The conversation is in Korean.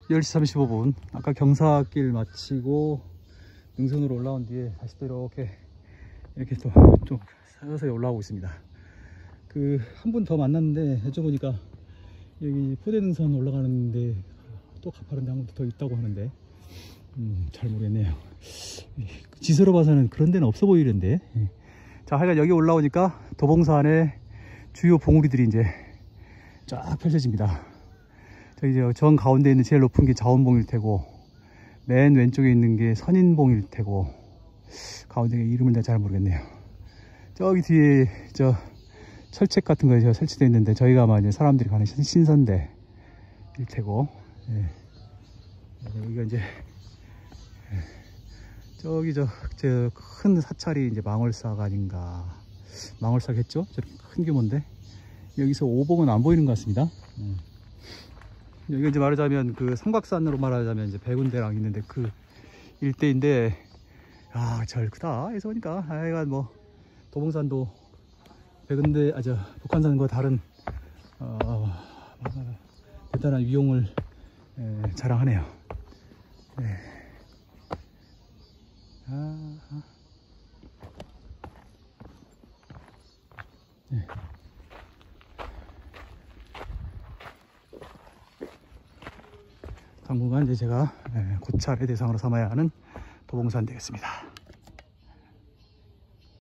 10시 35분. 아까 경사길 마치고 능선으로 올라온 뒤에 다시 또 이렇게 또 좀 서서히 올라오고 있습니다. 한 분 더 만났는데 여쭤보니까 여기 포대능선 올라가는데 또 가파른데 한 번 더 있다고 하는데 잘 모르겠네요. 지서로 봐서는 그런 데는 없어 보이는데. 자, 하여간 여기 올라오니까 도봉산의 주요 봉우리들이 이제 쫙 펼쳐집니다. 저기 정 가운데 있는 제일 높은 게 자원봉일 테고, 맨 왼쪽에 있는 게 선인봉일 테고, 가운데 이름을 내가 잘 모르겠네요. 저기 뒤에 철책 같은 거 설치되어 있는데, 저희가 아마 이제 사람들이 가는 신선대일 테고, 여기가 이제 저기 큰 사찰이 이제 망월사가 아닌가. 망월사겠죠? 저렇게 큰 규모인데 여기서 오봉은 안 보이는 것 같습니다. 여기가 이제 말하자면 삼각산으로 말하자면 이제 백운대랑 있는데 그 일대인데, 절 크다 해서 보니까 하여간 뭐 도봉산도 백운대 북한산과 다른 대단한 위용을 자랑하네요. 당분간 이제 제가 고찰의 대상으로 삼아야 하는 도봉산 되겠습니다.